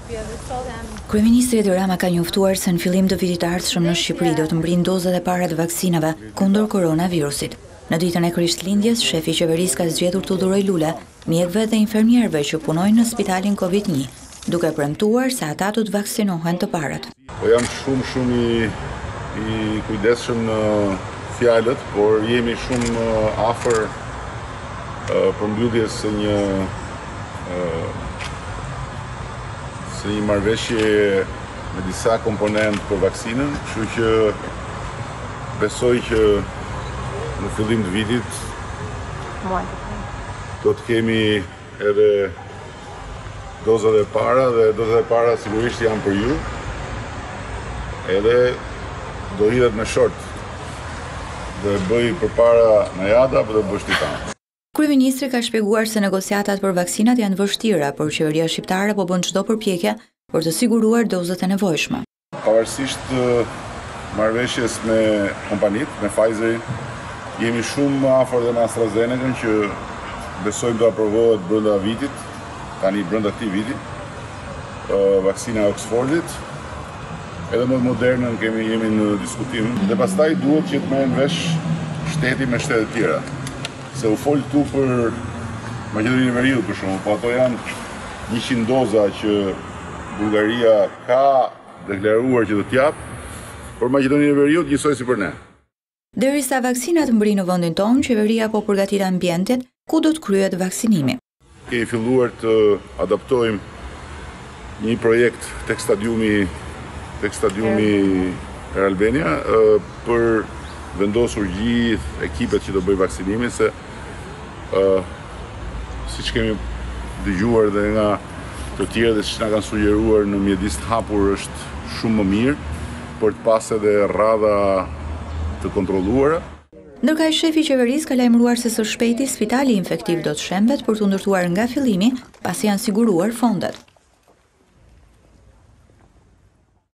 Kryeministri Edi Rama ka njoftuar se në fillim të vitit të ardhshëm në Shqipëri do të mbrijnë dozat e para të vaksinave kundër koronavirusit. Në ditën e Krishtlindjes, shefi i qeverisë ka zgjedhur të udhërojë lule mjekëve dhe infermierëve që punojnë në spitalin Covid-1, duke premtuar se ata do të vaksinohen të parët. Po jam shumë i kujdesshëm në fjalët, por jemi shumë afër përmbylljes së një marrëveshje me disa komponentë për vaksinën, kështu që besoj që në fillim të vitit do të kemi edhe dozat e para, dhe dozat e para sigurisht janë për ju, edhe do hidhet me short, dhe bëj përpara Najada, apo do bësh ti tanë. Kryeministri ka shpjeguar se negociatat për vaksinat janë vështira, por qeveria shqiptare po bën çdo përpjekje për të siguruar dozat e nevojshme. Pavarësisht marrëveshjes me kompanitë, me Pfizerin, jemi shumë afër dhe me AstraZeneca që besojmë të aprovohet brenda vitit, tani brenda këtij viti, vaksina e Oxfordit, edhe më Modernën jemi në diskutim, dhe pastaj duhet që të merren vesh shteti me shtetet tjera. Se u fol tu për Maqedoninë e Veriut për shkakun, po ato janë 100 doza që Bullgaria ka deklaruar që do t'jap, por Maqedoninë e Veriut njësoj si për ne. Derisa vaksinat mbrin në vendin tonë, qeveria po përgatit ambientet ku do të kryhet vaksinimi. Kemi filluar të adaptojmë një projekt tek stadiumi Air Albania për vendosur gjithë ekipet që do bëjnë vaksinimin, se siç kemi dëgjuar dhe nga të tjerë dhe siç na kanë sugjeruar, në mjedis të hapur është shumë më mirë për të pas edhe rradha të kontrolluara. Ndërkaq shefi i qeverisë ka lajmëruar se së shpejti spitali infektiv do të shembet për të ndërtuar nga fillimi, pasi janë siguruar fondet.